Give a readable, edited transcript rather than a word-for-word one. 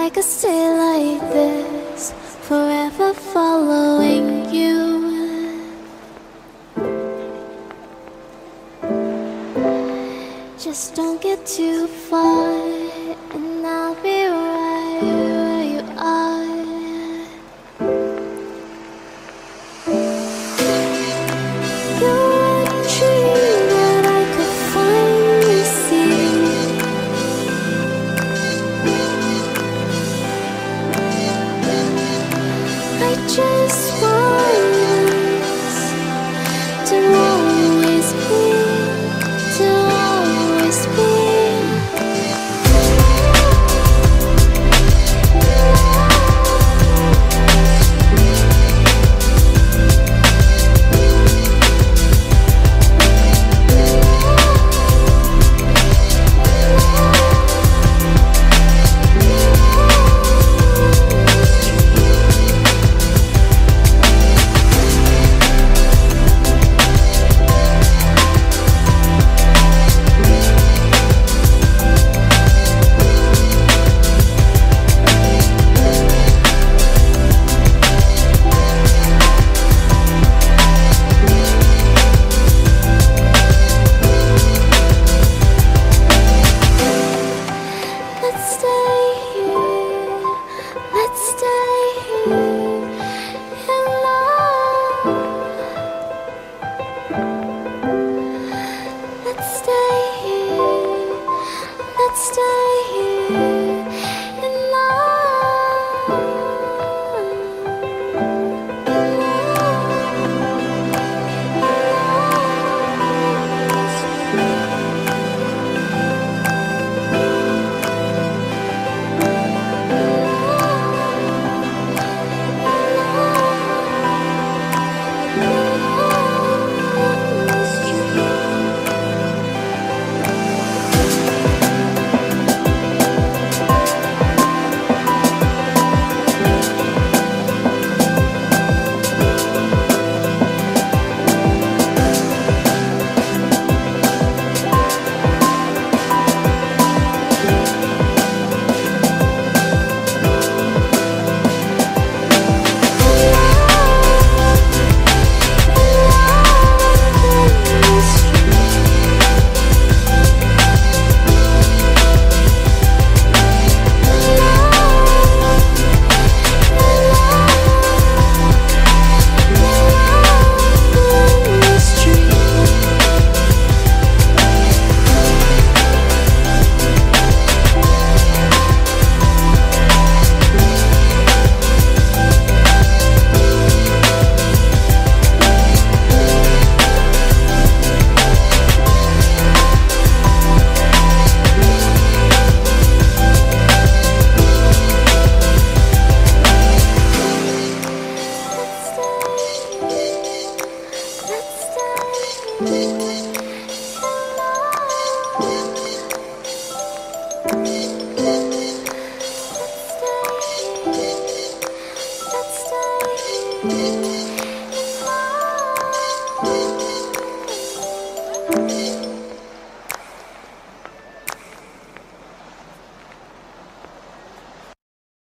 I could stay like this, forever following you. Just don't get too far, and I'll be right where you are. You're a dream that I could finally see. I just want us to always be, to always be. Let's stay here.